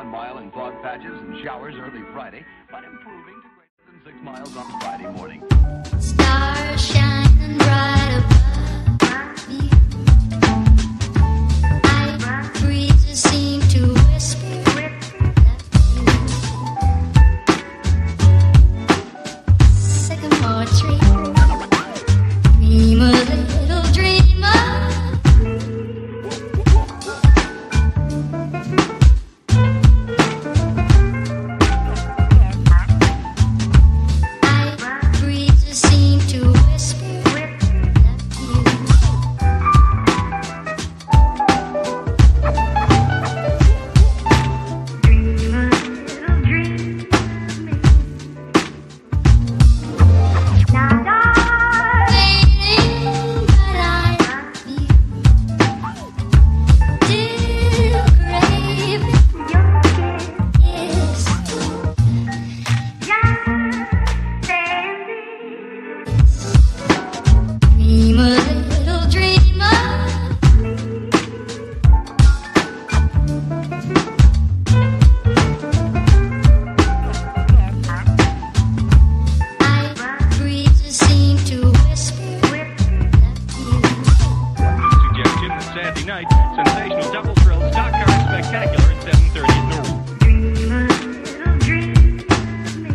1 mile in fog patches and showers early Friday, but improving to greater than 6 miles on Friday morning. Stars shining bright above me. Night breezes seem to whisper sycamore tree. Dream a little dreamer. Night breezes seem to whisper love you. Dream a little dream of me. Now, darling, but I love you. Still craving your kiss. Dream a little dreamer. Night breezes seem to whisper love you. Suggestion that Saturday night, sensational double thrill stock car spectacular at 7:30 at Norwood. Dream a little dream of me.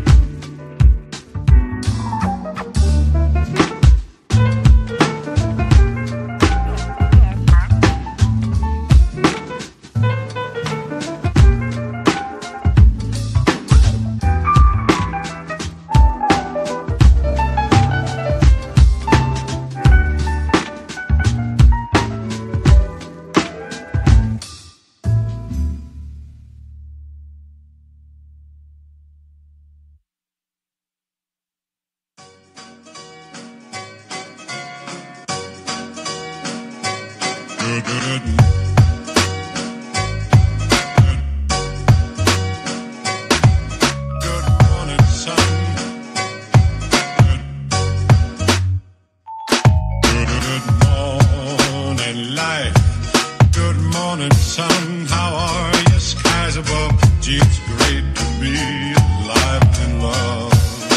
Good morning, sun. How are you? Skies above. Gee, it's great to be alive and love.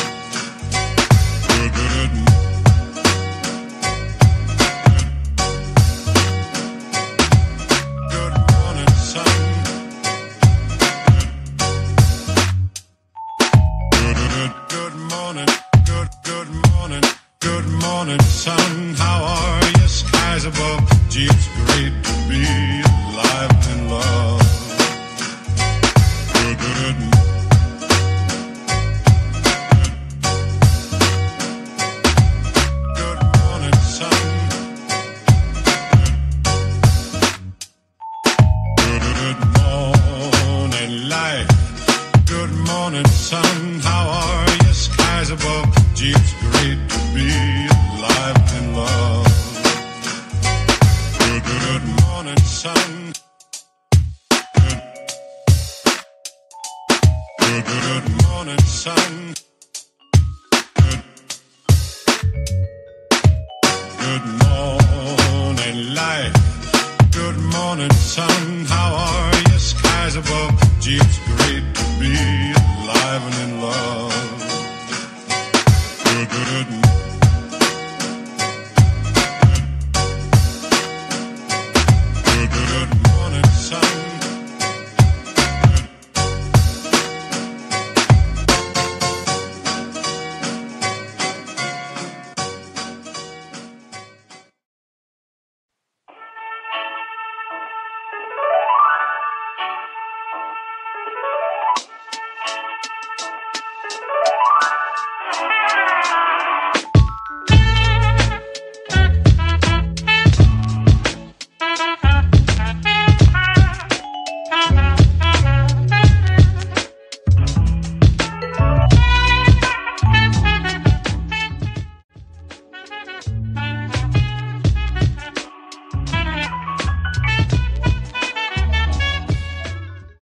Good morning, sun. Good morning. Good morning, sun. How are you? Skies above. Gee, it's great to be alive and love. Good morning, sun. Good morning, light. Good morning, sun. How are you? Skies above. Gee, it's great to be alive and love. Good morning, sun. Good morning, sun. Good morning, light. Good morning, sun. How are you? Skies above. Gee, it's